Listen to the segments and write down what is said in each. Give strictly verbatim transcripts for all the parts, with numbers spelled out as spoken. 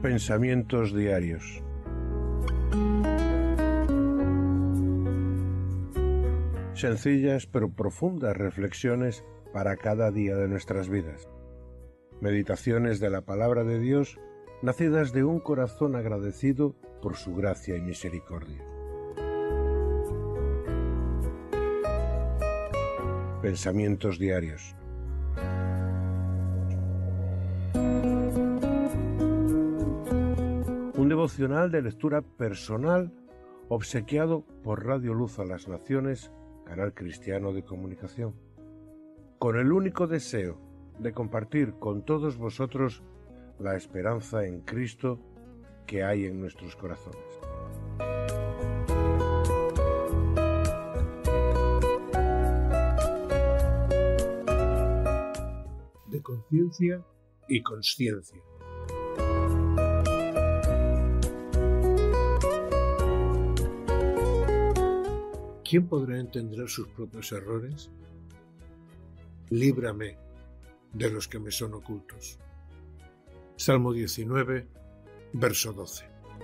Pensamientos diarios. Sencillas pero profundas reflexiones para cada día de nuestras vidas. Meditaciones de la palabra de Dios, nacidas de un corazón agradecido por su gracia y misericordia. Pensamientos diarios. Un devocional de lectura personal obsequiado por Radio Luz a las Naciones, canal cristiano de comunicación, con el único deseo de compartir con todos vosotros la esperanza en Cristo que hay en nuestros corazones. De conciencia y consciencia. ¿Quién podrá entender sus propios errores? Líbrame de los que me son ocultos. Salmo diecinueve, verso doce.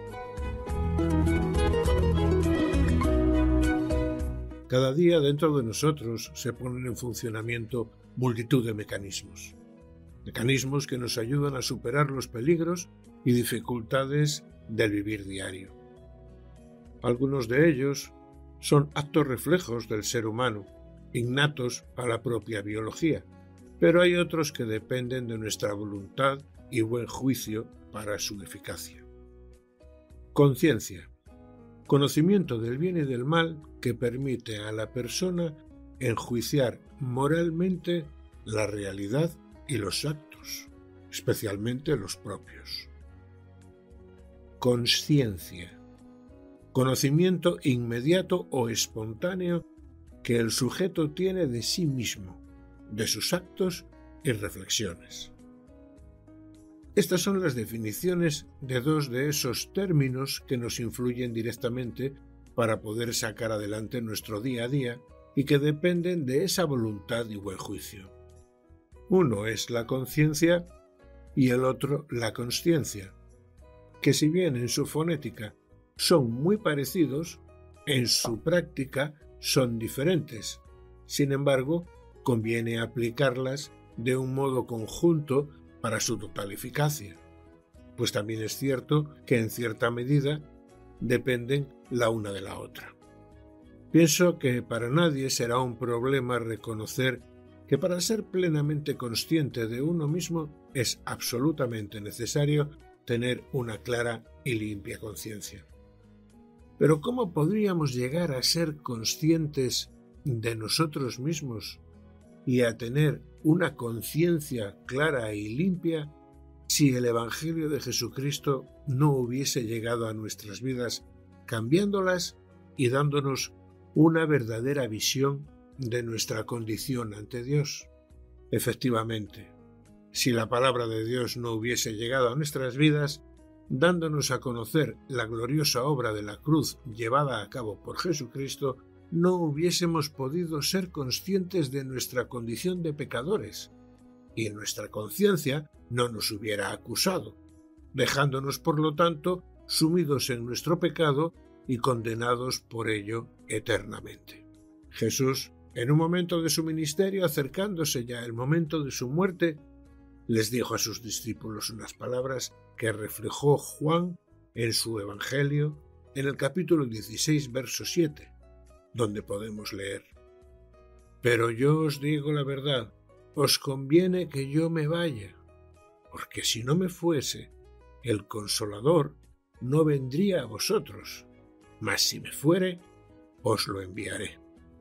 Cada día dentro de nosotros se ponen en funcionamiento multitud de mecanismos. Mecanismos que nos ayudan a superar los peligros y dificultades del vivir diario. Algunos de ellos son actos reflejos del ser humano, innatos a la propia biología, pero hay otros que dependen de nuestra voluntad y buen juicio para su eficacia. Conciencia, conocimiento del bien y del mal que permite a la persona enjuiciar moralmente la realidad y los actos, especialmente los propios. Consciencia, conocimiento inmediato o espontáneo que el sujeto tiene de sí mismo, de sus actos y reflexiones. Estas son las definiciones de dos de esos términos que nos influyen directamente para poder sacar adelante nuestro día a día y que dependen de esa voluntad y buen juicio. Uno es la conciencia y el otro la consciencia, que si bien en su fonética son muy parecidos, en su práctica son diferentes. Sin embargo, conviene aplicarlas de un modo conjunto para su total eficacia, pues también es cierto que en cierta medida dependen la una de la otra. Pienso que para nadie será un problema reconocer que para ser plenamente consciente de uno mismo es absolutamente necesario tener una clara y limpia conciencia. Pero ¿cómo podríamos llegar a ser conscientes de nosotros mismos y a tener una conciencia clara y limpia si el Evangelio de Jesucristo no hubiese llegado a nuestras vidas, cambiándolas y dándonos una verdadera visión de nuestra condición ante Dios? Efectivamente, si la palabra de Dios no hubiese llegado a nuestras vidas, dándonos a conocer la gloriosa obra de la cruz llevada a cabo por Jesucristo, no hubiésemos podido ser conscientes de nuestra condición de pecadores, y nuestra conciencia no nos hubiera acusado, dejándonos por lo tanto sumidos en nuestro pecado y condenados por ello eternamente. Jesús, en un momento de su ministerio, acercándose ya el momento de su muerte, les dijo a sus discípulos unas palabras que reflejó Juan en su Evangelio en el capítulo dieciséis, verso siete, donde podemos leer: «Pero yo os digo la verdad, os conviene que yo me vaya, porque si no me fuese, el Consolador no vendría a vosotros, mas si me fuere, os lo enviaré».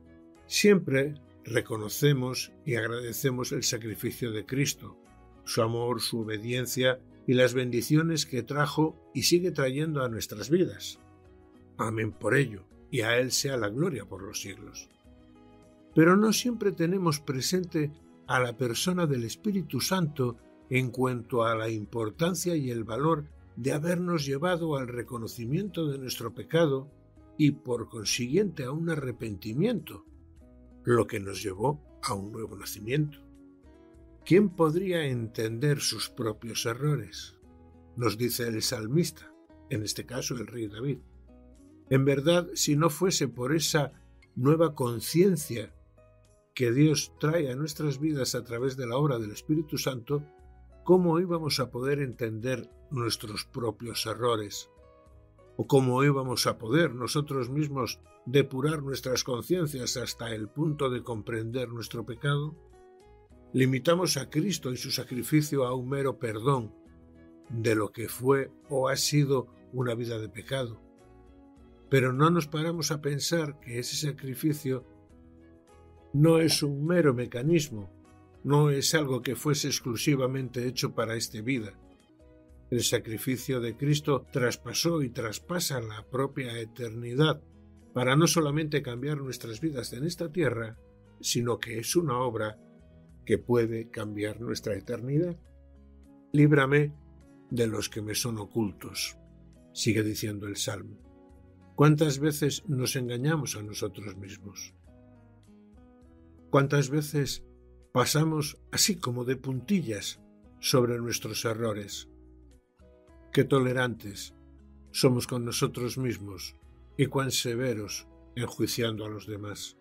Siempre reconocemos y agradecemos el sacrificio de Cristo, su amor, su obediencia y las bendiciones que trajo y sigue trayendo a nuestras vidas. Amén por ello, y a Él sea la gloria por los siglos. Pero no siempre tenemos presente a la persona del Espíritu Santo en cuanto a la importancia y el valor de habernos llevado al reconocimiento de nuestro pecado y por consiguiente a un arrepentimiento, lo que nos llevó a un nuevo nacimiento. ¿Quién podría entender sus propios errores? nos dice el salmista, en este caso el rey David. En verdad, si no fuese por esa nueva conciencia que Dios trae a nuestras vidas a través de la obra del Espíritu Santo, ¿cómo íbamos a poder entender nuestros propios errores? ¿O cómo íbamos a poder nosotros mismos depurar nuestras conciencias hasta el punto de comprender nuestro pecado? Limitamos a Cristo y su sacrificio a un mero perdón de lo que fue o ha sido una vida de pecado. Pero no nos paramos a pensar que ese sacrificio no es un mero mecanismo, no es algo que fuese exclusivamente hecho para esta vida. El sacrificio de Cristo traspasó y traspasa la propia eternidad para no solamente cambiar nuestras vidas en esta tierra, sino que es una obra que puede cambiar nuestra eternidad. Líbrame de los que me son ocultos, sigue diciendo el Salmo. ¿Cuántas veces nos engañamos a nosotros mismos? ¿Cuántas veces pasamos así como de puntillas sobre nuestros errores? Qué tolerantes somos con nosotros mismos y cuán severos enjuiciando a los demás.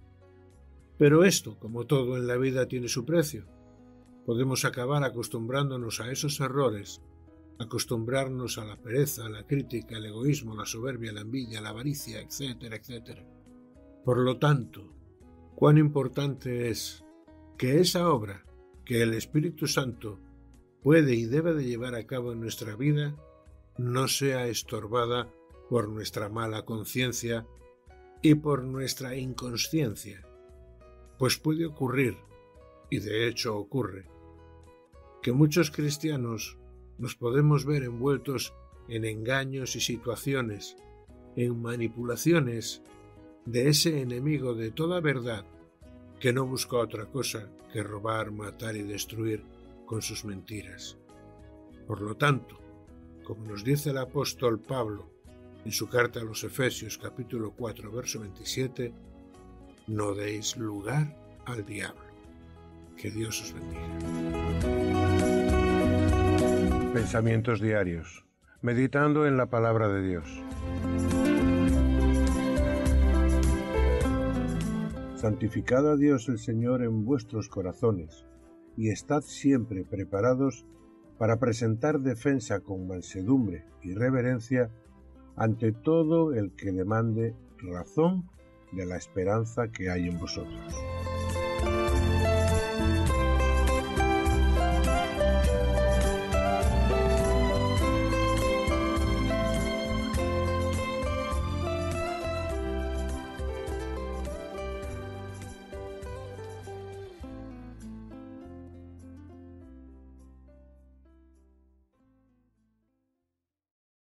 Pero esto, como todo en la vida, tiene su precio. Podemos acabar acostumbrándonos a esos errores, acostumbrarnos a la pereza, a la crítica, al egoísmo, la soberbia, la envidia, la avaricia, etcétera, etcétera. Por lo tanto, cuán importante es que esa obra que el Espíritu Santo puede y debe de llevar a cabo en nuestra vida no sea estorbada por nuestra mala conciencia y por nuestra inconsciencia, pues puede ocurrir, y de hecho ocurre, que muchos cristianos nos podemos ver envueltos en engaños y situaciones, en manipulaciones de ese enemigo de toda verdad que no busca otra cosa que robar, matar y destruir con sus mentiras. Por lo tanto, como nos dice el apóstol Pablo en su carta a los Efesios capítulo cuatro verso veintisiete, no deis lugar al diablo. Que Dios os bendiga. Pensamientos diarios, meditando en la palabra de Dios. Santificad a Dios el Señor en vuestros corazones, y estad siempre preparados para presentar defensa con mansedumbre y reverencia ante todo el que demande razón de la esperanza que hay en vosotros.